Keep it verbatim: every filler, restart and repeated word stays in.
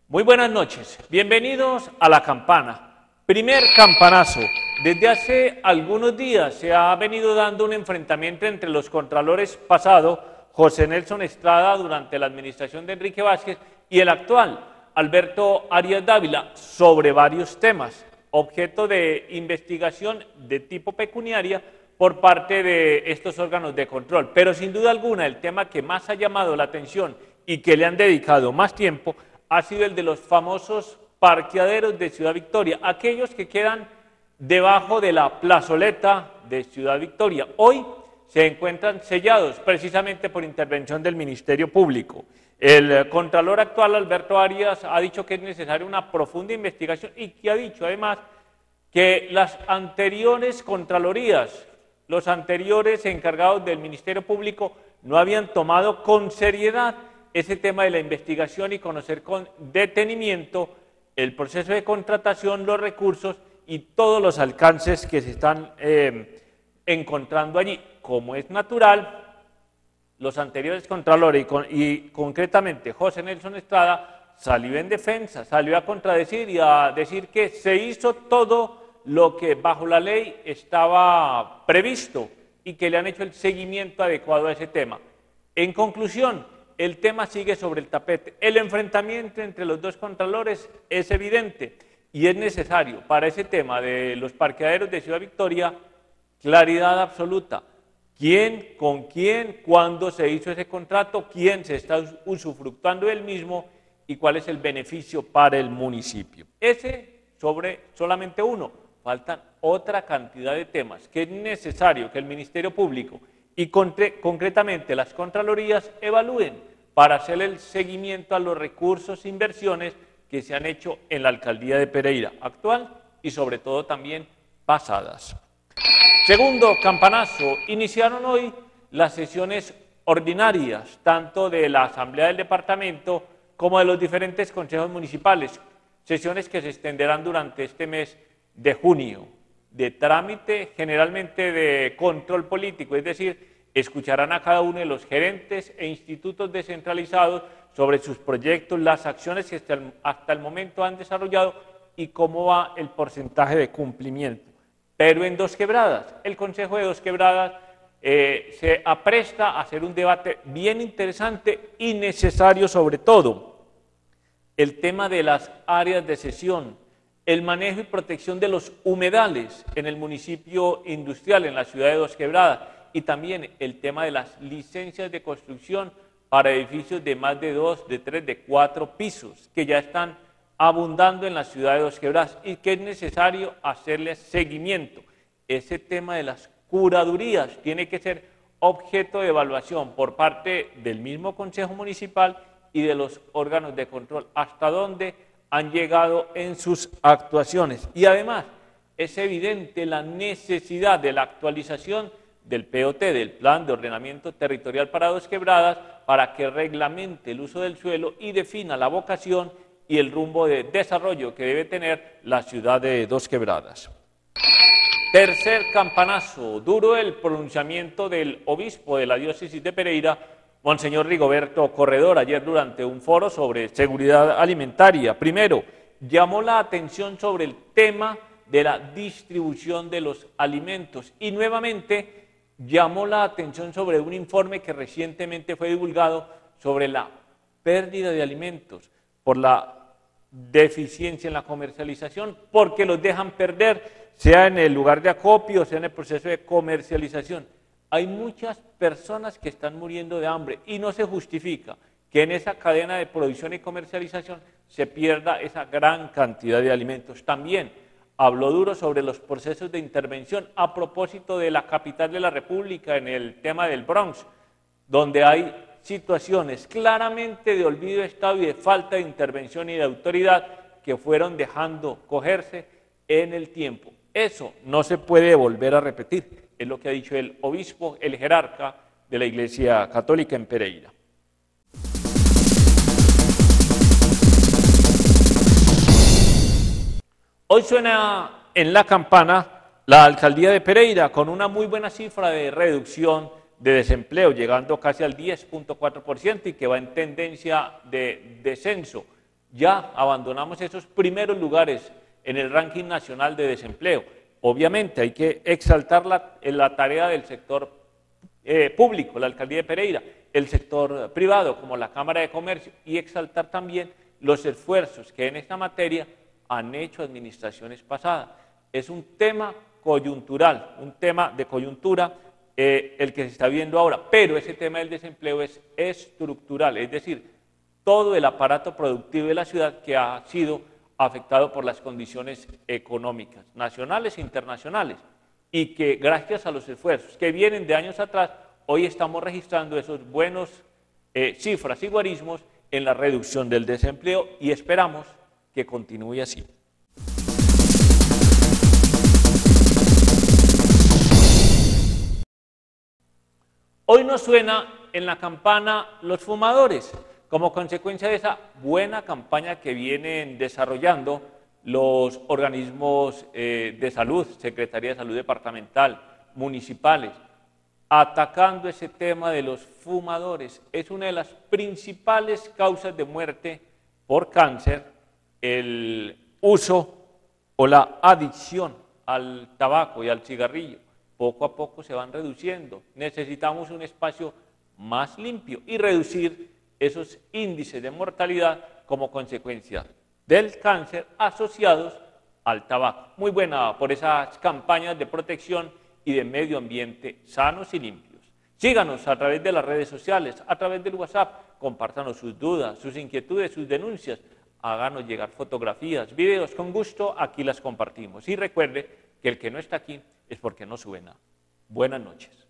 Muy buenas noches, bienvenidos a La Campana, primer campanazo. Desde hace algunos días se ha venido dando un enfrentamiento entre los contralores pasado, José Nelson Estrada durante la administración de Enrique Vázquez, y el actual, Alberto Arias Dávila, sobre varios temas, objeto de investigación de tipo pecuniaria por parte de estos órganos de control. Pero sin duda alguna el tema que más ha llamado la atención y que le han dedicado más tiempo ha sido el de los famosos parqueaderos de Ciudad Victoria, aquellos que quedan debajo de la plazoleta de Ciudad Victoria. Hoy se encuentran sellados precisamente por intervención del Ministerio Público. El Contralor actual, Alberto Arias, ha dicho que es necesaria una profunda investigación y que ha dicho además que las anteriores Contralorías, los anteriores encargados del Ministerio Público no habían tomado con seriedad ese tema de la investigación y conocer con detenimiento el proceso de contratación, los recursos y todos los alcances que se están eh, encontrando allí. Como es natural, los anteriores contralores y, con, y concretamente José Nelson Estrada salió en defensa, salió a contradecir y a decir que se hizo todo lo que bajo la ley estaba previsto y que le han hecho el seguimiento adecuado a ese tema. En conclusión, el tema sigue sobre el tapete. El enfrentamiento entre los dos contralores es evidente y es necesario para ese tema de los parqueaderos de Ciudad Victoria claridad absoluta. ¿Quién, con quién, cuándo se hizo ese contrato, quién se está usufructuando del mismo y cuál es el beneficio para el municipio? Ese sobre solamente uno. Faltan otra cantidad de temas que es necesario que el Ministerio Público y concretamente las Contralorías evalúen para hacer el seguimiento a los recursos e inversiones que se han hecho en la Alcaldía de Pereira actual y sobre todo también pasadas. Segundo campanazo, iniciaron hoy las sesiones ordinarias, tanto de la Asamblea del Departamento como de los diferentes consejos municipales, sesiones que se extenderán durante este mes de junio, de trámite generalmente de control político, es decir, escucharán a cada uno de los gerentes e institutos descentralizados sobre sus proyectos, las acciones que hasta el, hasta el momento han desarrollado y cómo va el porcentaje de cumplimiento. Pero en Dos Quebradas, el Consejo de Dos Quebradas eh, se apresta a hacer un debate bien interesante y necesario sobre todo. El tema de las áreas de cesión, el manejo y protección de los humedales en el municipio industrial, en la ciudad de Dos Quebradas, y también el tema de las licencias de construcción para edificios de más de dos, de tres, de cuatro pisos, que ya están abundando en la ciudad de Dos Quebradas y que es necesario hacerle seguimiento. Ese tema de las curadurías tiene que ser objeto de evaluación por parte del mismo Consejo Municipal y de los órganos de control, hasta dónde han llegado en sus actuaciones. Y además es evidente la necesidad de la actualización del P O T, del Plan de Ordenamiento Territorial para Dos Quebradas, para que reglamente el uso del suelo y defina la vocación y el rumbo de desarrollo que debe tener la ciudad de Dos Quebradas. Tercer campanazo, duro el pronunciamiento del obispo de la diócesis de Pereira, Monseñor Rigoberto Corredor, ayer durante un foro sobre seguridad alimentaria. Primero, llamó la atención sobre el tema de la distribución de los alimentos y nuevamente llamó la atención sobre un informe que recientemente fue divulgado sobre la pérdida de alimentos por la deficiencia en la comercialización, porque los dejan perder, sea en el lugar de acopio, sea en el proceso de comercialización. Hay muchas personas que están muriendo de hambre y no se justifica que en esa cadena de producción y comercialización se pierda esa gran cantidad de alimentos. También habló duro sobre los procesos de intervención a propósito de la capital de la República en el tema del Bronx, donde hay situaciones claramente de olvido de Estado y de falta de intervención y de autoridad que fueron dejando cogerse en el tiempo. Eso no se puede volver a repetir, es lo que ha dicho el obispo, el jerarca de la Iglesia Católica en Pereira. Hoy suena en la campana la alcaldía de Pereira con una muy buena cifra de reducción de desempleo, llegando casi al diez punto cuatro por ciento y que va en tendencia de descenso. ya abandonamos esos primeros lugares en el ranking nacional de desempleo. Obviamente hay que exaltar la, la tarea del sector eh, público, la Alcaldía de Pereira, el sector privado como la Cámara de Comercio, y exaltar también los esfuerzos que en esta materia han hecho administraciones pasadas. Es un tema coyuntural, un tema de coyuntura eh, el que se está viendo ahora, pero ese tema del desempleo es estructural, es decir, todo el aparato productivo de la ciudad que ha sido afectado por las condiciones económicas, nacionales e internacionales, y que gracias a los esfuerzos que vienen de años atrás, hoy estamos registrando esos buenos eh, cifras y guarismos en la reducción del desempleo y esperamos que continúe así. Hoy nos suena en la campana los fumadores, como consecuencia de esa buena campaña que vienen desarrollando los organismos eh, de salud, Secretaría de Salud Departamental, municipales, atacando ese tema de los fumadores. Es una de las principales causas de muerte por cáncer, el uso o la adicción al tabaco y al cigarrillo. Poco a poco se van reduciendo. Necesitamos un espacio más limpio y reducir esos índices de mortalidad como consecuencia del cáncer asociados al tabaco. Muy buena por esas campañas de protección y de medio ambiente sanos y limpios. Síganos a través de las redes sociales, a través del WhatsApp, compártanos sus dudas, sus inquietudes, sus denuncias, háganos llegar fotografías, videos, con gusto aquí las compartimos. Y recuerde que el que no está aquí es porque no suena. Buenas noches.